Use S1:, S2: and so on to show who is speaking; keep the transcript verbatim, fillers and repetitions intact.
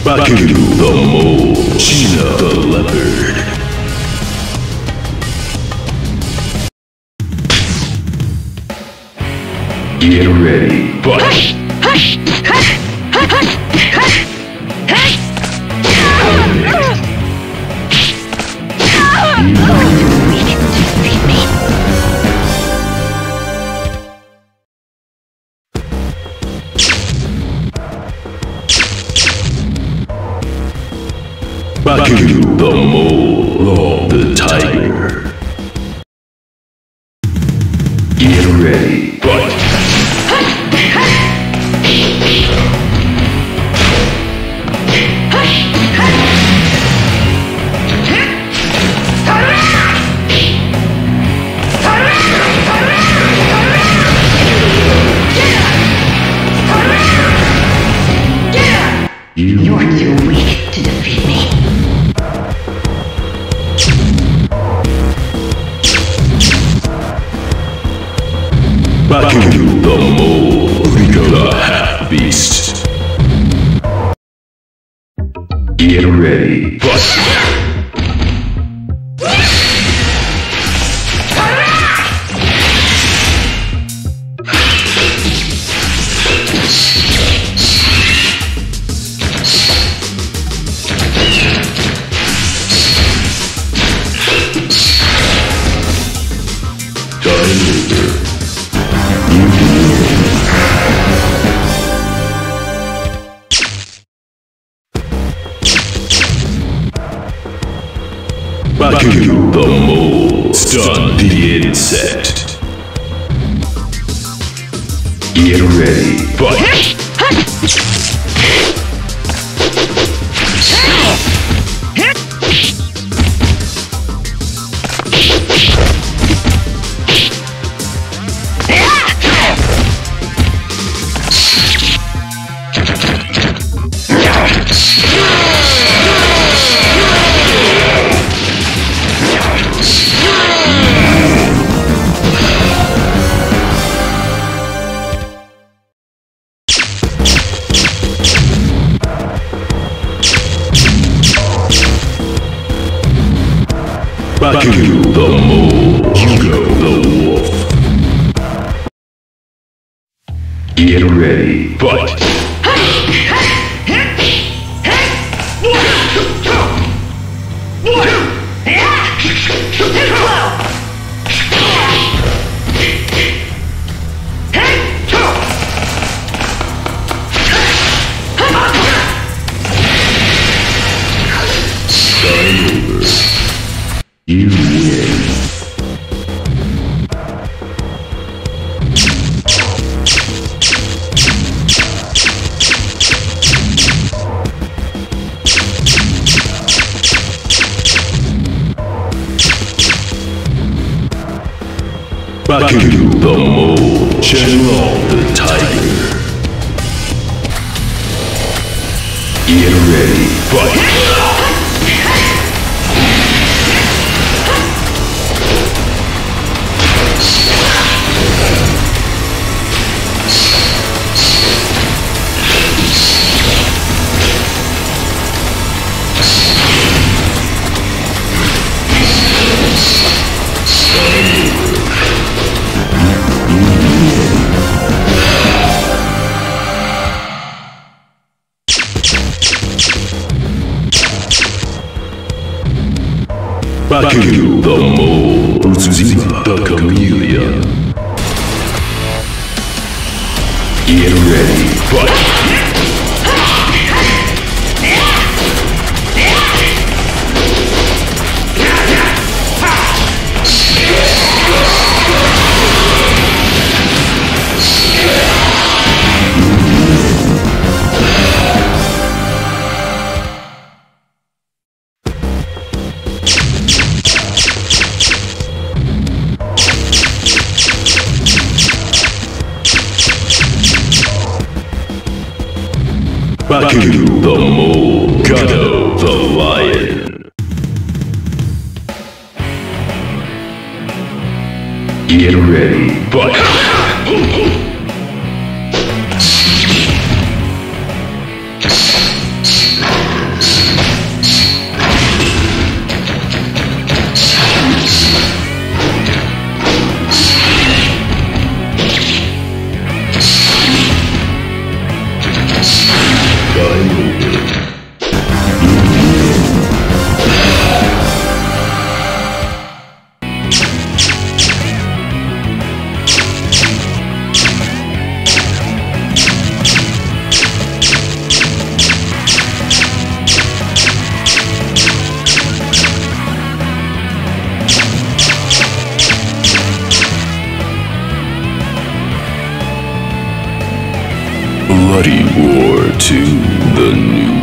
S1: Bakuryu the mole, Cheetah the leopard. Get ready, fight! Bakuryu the mole, the tiger. Get ready, fight!
S2: You're too weak to defeat me.
S1: Bakuryu the mole, Rico the half-beast. Get ready, fight! Bakuryu the mole, stun the insect. Get ready, fight! Bakuryu the mole, Hugo the wolf. Get ready, fight! You win. Bakuryu the mole, Shenlong the tiger. Get ready, fight! Bakuryu the mole, Utsuzima the chameleon. Get ready, fight! Bakuryu the mole, Kado the lion. Get ready, fight! Body War two, the new